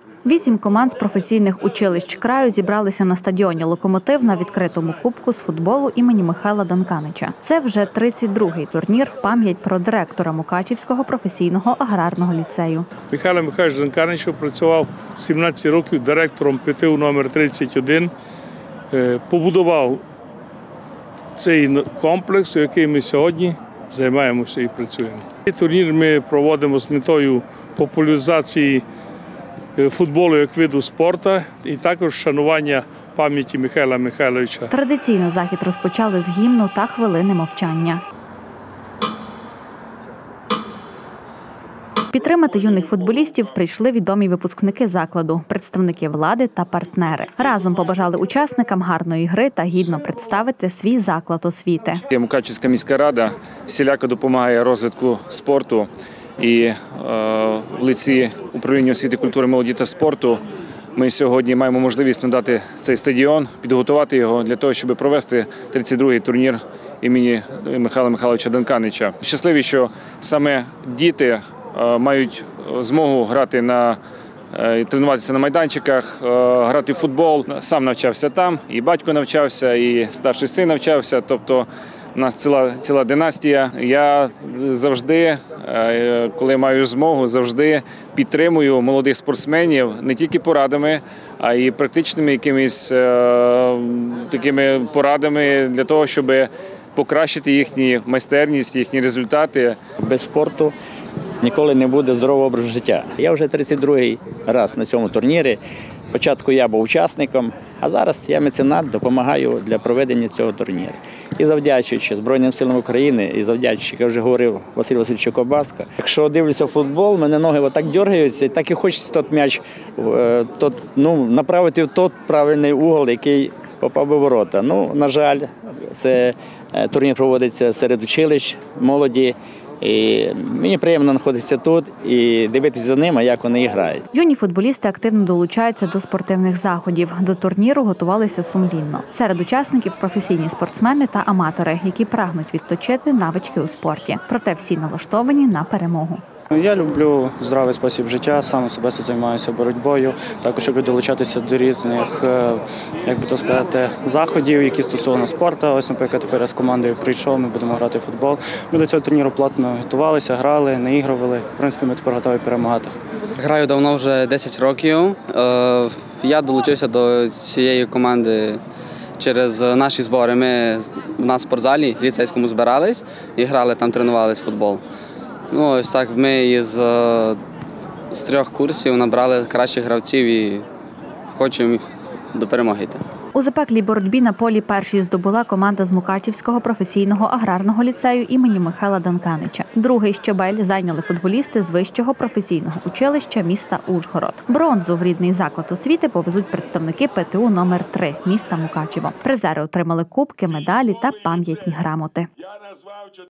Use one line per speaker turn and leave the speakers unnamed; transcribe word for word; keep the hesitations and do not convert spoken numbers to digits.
Вісім команд з професійних училищ краю зібралися на стадіоні «Локомотив» на відкритому кубку з футболу імені Михайла Данканича. Це вже тридцять другий турнір в пам'ять про директора Мукачівського професійного аграрного ліцею.
Михайло Михайлович Данканич працював сімнадцять років директором пі ті у номер тридцять один, побудував цей комплекс, у який ми сьогодні займаємося і працюємо. Цей турнір ми проводимо з метою популяризації футболу як виду спорту і також шанування пам'яті Михайла Михайловича.
Традиційно захід розпочали з гімну та хвилини мовчання. Підтримати юних футболістів прийшли відомі випускники закладу, представники влади та партнери. Разом побажали учасникам гарної гри та гідно представити свій заклад освіти.
Мукачівська міська рада всіляко допомагає розвитку спорту. І е, в лиці управління освіти, культури, молоді та спорту ми сьогодні маємо можливість надати цей стадіон, підготувати його для того, щоб провести тридцять другий турнір імені Михайла Михайловича Данканича. Щасливі, що саме діти е, мають змогу грати на тренуватися на майданчиках, грати в футбол. Сам навчався там, і батько навчався, і старший син навчався. Тобто у нас ціла, ціла династія. Я завжди, коли маю змогу, завжди підтримую молодих спортсменів не тільки порадами, а й практичними якимись такими порадами для того, щоб покращити їхню майстерність, їхні результати.
Без спорту ніколи не буде здорового образу життя. Я вже тридцять другий раз на цьому турнірі. Спочатку я був учасником, а зараз я меценат, допомагаю для проведення цього турніру. І завдячуючи Збройним силам України, і завдячуючи, як вже говорив Василь Васильович Кобаска, якщо дивлюся футбол, мене ноги отак дергаються, так і хочеться той м'яч тот, ну, направити в той правильний угол, який попав би в ворота. Ну, на жаль, це турнір проводиться серед училищ, молоді. І мені приємно знаходитися тут і дивитися за ними, як вони грають.
Юні футболісти активно долучаються до спортивних заходів. До турніру готувалися сумлінно. Серед учасників професійні спортсмени та аматори, які прагнуть відточити навички у спорті. Проте всі налаштовані на перемогу.
Я люблю здоровий спосіб життя, сам особисто займаюся боротьбою. Також люблю долучатися до різних, як би то сказати, заходів, які стосовно спорту. Ось, наприклад, тепер я з командою прийшов, ми будемо грати в футбол. Ми до цього турніру плотно готувалися, грали, наігрували. В принципі, ми тепер готові перемагати.
Граю давно, вже десять років. Я долучився до цієї команди через наші збори. Ми в нас в спортзалі ліцейському збирались і грали, там тренувались в футбол. Ну, ось так ми із з трьох курсів набрали кращих гравців і хочемо до перемоги йти.
У запеклій боротьбі на полі першій здобула команда з Мукачівського професійного аграрного ліцею імені Михайла Данканича. Другий щабель зайняли футболісти з Вищого професійного училища міста Ужгород. Бронзу в рідний заклад освіти повезуть представники пе те у номер три міста Мукачево. Призери отримали кубки, медалі та пам'ятні грамоти.